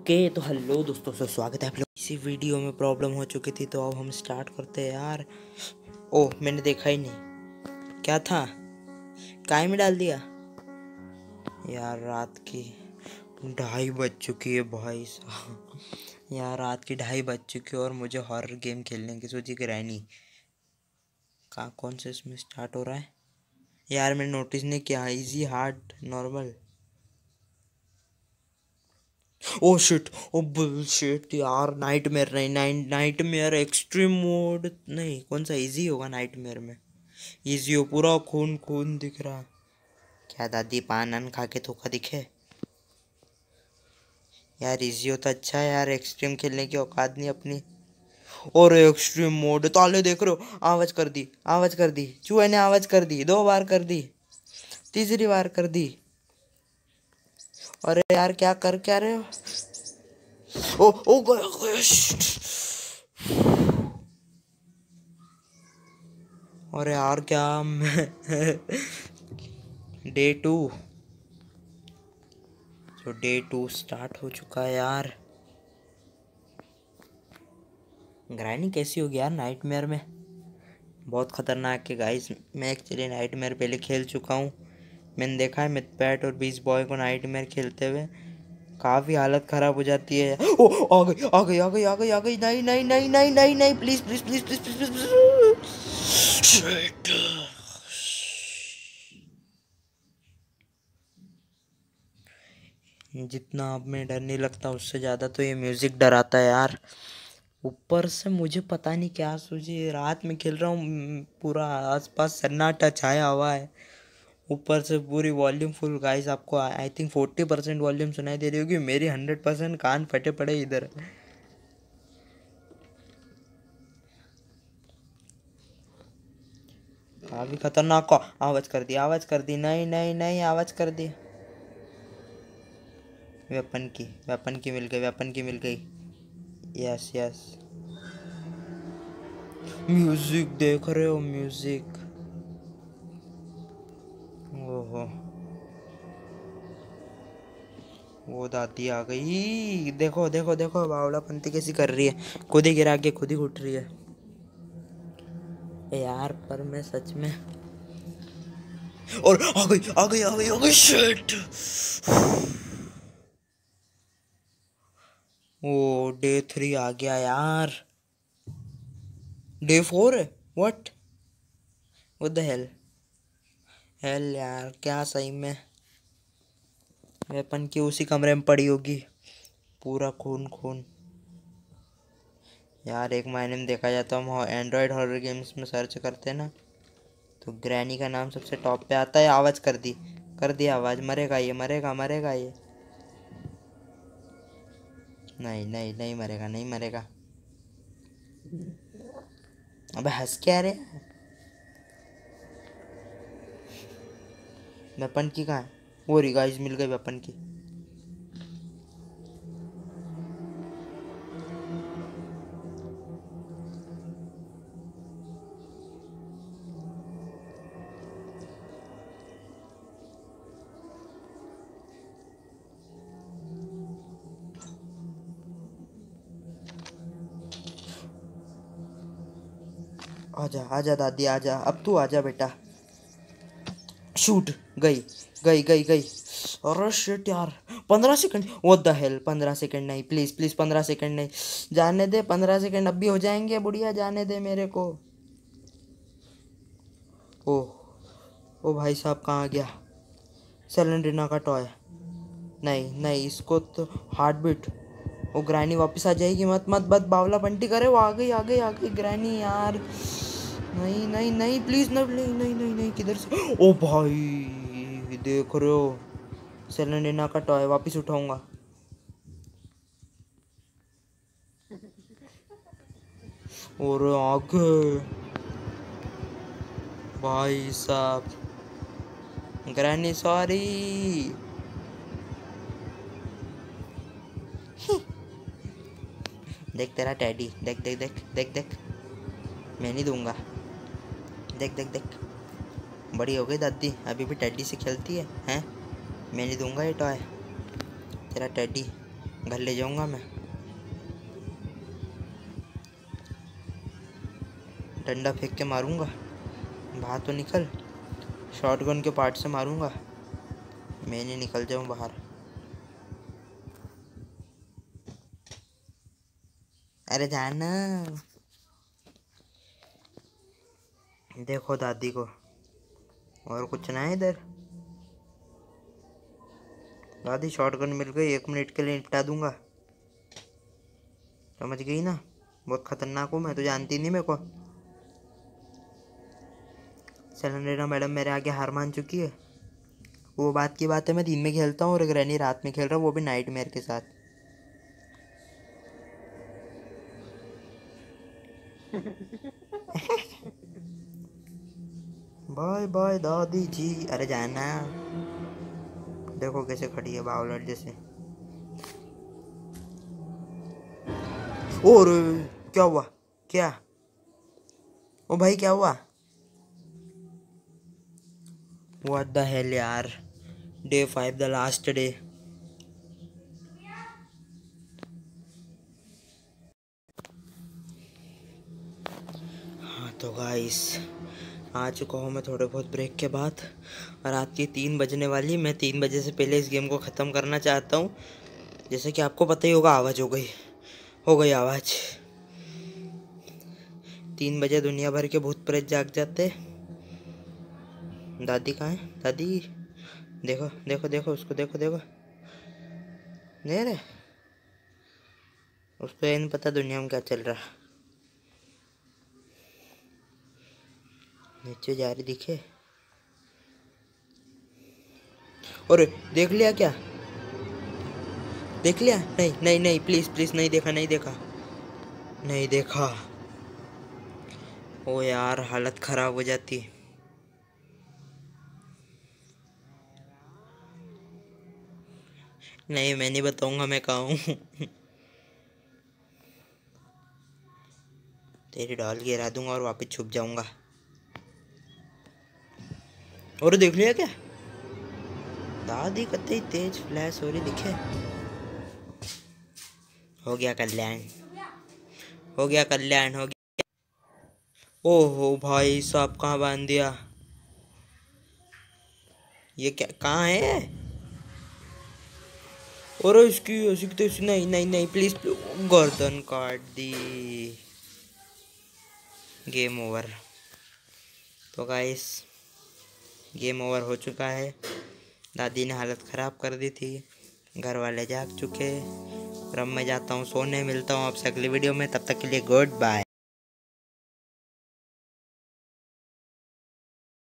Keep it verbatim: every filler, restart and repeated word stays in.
Okay तो hello दोस्तों, से स्वागत है आप लोग। इसी वीडियो में प्रॉब्लम हो चुकी थी तो अब हम स्टार्ट करते हैं यार। ओह, मैंने देखा ही नहीं क्या था, काय में डाल दिया यार। रात की ढाई बज चुकी है भाई साहब। यार रात की ढाई बज चुकी है और मुझे हॉरर गेम खेलने की सोची कि रहनी कहाँ, कौन से इसमें स्टार्ट हो रहा है यार। मैंने नोटिस नहीं किया। Easy, hard, normal. Oh shit, oh bullshit यार। नाइटमेयर नहीं, नाइट नाइटमेयर एक्सट्रीम मोड नहीं, कौन सा इजी होगा नाइटमेयर में। इजी हो, पूरा खून खून दिख रहा। क्या दादी पान अन खा के धोखा दिखे यार। इजी हो तो अच्छा है यार, एक्सट्रीम खेलने की औकात नहीं अपनी। और एक्सट्रीम मोड ताले देख रहे हो, आवाज कर दी, आवाज कर दी, चूहे ने आवाज कर दी, दो बार कर दी, तीसरी बार कर दी। अरे यार क्या कर क्या रहे हो। ओ ओ गया गया। अरे यार क्या मैं डे टू, तो डे टू स्टार्ट हो चुका है यार। ग्राइंडिंग कैसी होगी यार नाइटमेयर में, बहुत खतरनाक है गाइस। मैं एक्चुअली नाइटमेयर पहले खेल चुका हूँ। मैंने देखा है मिथपैट और बीस बॉय को नाइटमेयर खेलते हुए, काफ़ी हालत ख़राब हो जाती है। ओ आ गई आ गई आ गई आ गई आ गई। नहीं नहीं नहीं नहीं नहीं नहीं, please please please please please please. जितना अब में डर नहीं लगता उससे ज़्यादा तो ये म्यूज़िक डराता है यार। ऊपर से मुझे पता नहीं क्या सूझी, रात में खेल रहा हूँ, पूरा आसपास सन्नाटा छाया हुआ है। ऊपर से पूरी वॉल्यूम फुल गाइस। आपको I think forty percent volume सुनाई दे रही होगी, मेरी हंड्रेड परसेंट कान फटे पड़े इधर। काफ़ी खतरनाक को आवाज़ कर दी, आवाज़ कर दी, नहीं नहीं नहीं, आवाज़ कर दी। वेपन की, वेपन की मिल गई, वेपन की मिल गई। Yes yes. म्यूजिक देख रहे हो, म्यूजिक। ओहो, वो दादी आ गई। देखो देखो देखो बावड़ापंती कैसी कर रही है, खुद ही गिरा के खुद ही उठ रही है। ए यार पर मैं सच में, और आ गई आ गई आ गई आ गई। शिट। ओ डे थ्री आ गया यार। डे फोर है, what what the hell. Hell यार क्या सही में वेपन की उसी कमरे में पड़ी होगी, पूरा खून खून यार। एक महीने में देखा जाता है, हम एंड्रॉयड हॉरर गेम्स में सर्च करते हैं ना, तो ग्रैनी का नाम सबसे टॉप पे आता है। आवाज़ कर दी, कर दी आवाज़। मरेगा ये, मरेगा मरेगा ये। नहीं नहीं नहीं मरेगा, नहीं मरेगा। अबे हंस क्या रहे। वेपन की कहाँ है, वो रही गाइस, मिल गई वेपन की। आजा आजा दादी आजा, अब तू आजा बेटा। शूट, गई गई गई गई। अरे शिट यार, पंद्रह सेकंड, व्हाट द हेल। पंद्रह सेकंड नहीं, प्लीज प्लीज पंद्रह सेकंड नहीं, जाने दे। पंद्रह सेकंड अब भी हो जाएंगे बुढ़िया, जाने दे मेरे को। ओह ओ भाई साहब कहाँ गया सेलेंड्रिना का टॉय। नहीं नहीं, इसको तो हार्ट बीट। वो ग्रैनी वापस आ जाएगी, मत मत मत बावला बंटी करे। वो आ गई आ गई आ गई ग्रैनी यार। नहीं नहीं नहीं, प्लीज नहीं नहीं नहीं नहीं नहीं, किधर से। ओ भाई देख रहे हो, सेलेंडिना का टॉय वापस उठाऊंगा। और आगे भाई साहब, ग्रैनी सॉरी। देख तेरा टैडी, देख देख देख देख देख, मैं नहीं दूंगा। देख देख देख, बड़ी हो गई दादी, अभी भी टैडी से खेलती है हैं। मैं नहीं दूंगा ये टॉय, तेरा टैडी। घर ले जाऊंगा मैं। डंडा फेंक के मारूंगा, बाहर तो निकल। शॉटगन के पार्ट से मारूंगा, मैं नहीं निकल जाऊं बाहर। अरे जाना। देखो दादी को, और कुछ ना है इधर। दादी शॉटगन मिल गई, एक मिनट के लिए निपटा दूंगा। समझ गई ना, बहुत खतरनाक हूँ मैं, तो जानती नहीं मेरे को। सेलेंड्रेना मैडम मेरे आगे हार मान चुकी है। वो बात की बात है, मैं दिन में खेलता हूँ और ग्रैनी रात में खेल रहा हूँ, वो भी नाइटमेयर के साथ। बाय बाय दादी जी। अरे जाना। देखो कैसे खड़ी है बावलट जैसे। और क्या हुआ? क्या? ओ भाई क्या हुआ? व्हाट द हेल यार। Day five, the last day. हाँ तो गाइस, आ चुका हूँ मैं थोड़े बहुत ब्रेक के बाद, और रात की तीन बजने वाली। मैं तीन बजे से पहले इस गेम को ख़त्म करना चाहता हूँ। जैसे कि आपको पता ही होगा, आवाज़ हो गई हो गई आवाज़। तीन बजे दुनिया भर के भूत प्रेत जाग जाते। दादी कहाँ है? दादी देखो देखो देखो उसको, देखो देखो। नहीं रे, उसको ये नहीं पता दुनिया में क्या चल रहा। नीचे जा रही दिखे। और देख लिया क्या? देख लिया? नहीं नहीं नहीं, प्लीज़ प्लीज़, नहीं देखा नहीं देखा नहीं देखा। ओ यार, हालत ख़राब हो जाती। नहीं, मैं नहीं बताऊंगा मैं कहाँ हूँ। तेरी डॉल गिरा दूंगा और वापस छुप जाऊंगा। और देख लिया क्या? दादी कतई तेज फ्लैश हो रही दिखे। हो गया कल्याण, हो गया कल्याण, हो गया। ओहो भाई साहब, कहाँ बांध दिया? ये क्या, कहाँ है? और इसकी ऐसी की तैसी। नहीं नहीं नहीं, प्लीज, गर्दन काट दी। Game over. तो गाइस, गेम ओवर हो चुका है। दादी ने हालत ख़राब कर दी थी, घर वाले जाग चुके। और अब मैं जाता हूँ सोने। मिलता हूँ आपसे अगली वीडियो में, तब तक के लिए गुड बाय।